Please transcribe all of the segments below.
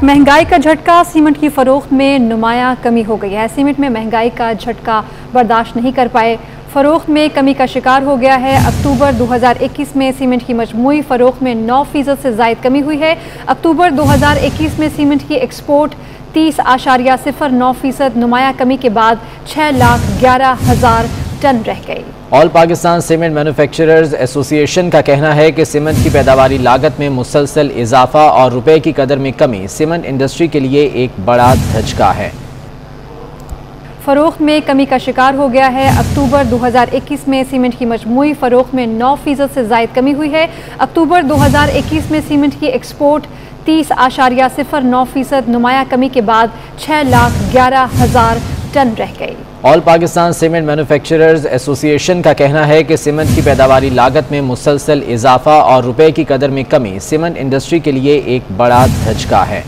महंगाई का झटका, सीमेंट की फरोख्त में नुमायां कमी हो गई है। सीमेंट में महंगाई का झटका बर्दाश्त नहीं कर पाए, फरोख्त में कमी का शिकार हो गया है। अक्टूबर 2021 में सीमेंट की मजमूई फरोख्त में 9% से जायद कमी हुई है। अक्टूबर 2021 में सीमेंट की एक्सपोर्ट 30.09% नुमायां कमी के बाद 6,11,000 टन रह गई। All Pakistan cement manufacturers association का कहना है कि सीमेंट की पैदावारी लागत में मुसलसल इजाफा और रुपए की कदर में कमी सीमेंट इंडस्ट्री के लिए एक बड़ा धचका है। फरोख्त में कमी का शिकार हो गया है। अक्टूबर 2021 में सीमेंट की मजमूई फरोख्त में 9% से जायद कमी हुई है। अक्टूबर 2021 में सीमेंट की एक्सपोर्ट 30.09% नुमायां कमी के बाद 6,11,000 टन रह गई। All Pakistan cement manufacturers association का कहना है कि सीमेंट की पैदावारी लागत में मुसलसल इजाफा और रुपए की कदर में कमी सीमेंट इंडस्ट्री के लिए एक बड़ा धचका है।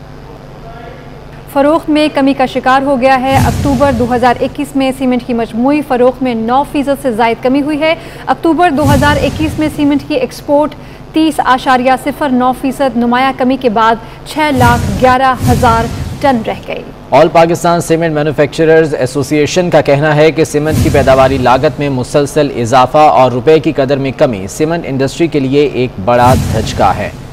फरोख्त में कमी का शिकार हो गया है। अक्टूबर 2021 में सीमेंट की मजमूई फरोख्त में 9% से जायद कमी हुई है। अक्टूबर 2021 में सीमेंट की एक्सपोर्ट 30.09% नुमायां कमी के बाद 6,11,000 टन रह गई। All Pakistan cement manufacturers association का कहना है कि सीमेंट की पैदावारी लागत में मुसलसल इजाफा और रुपए की कदर में कमी सीमेंट इंडस्ट्री के लिए एक बड़ा धचका है।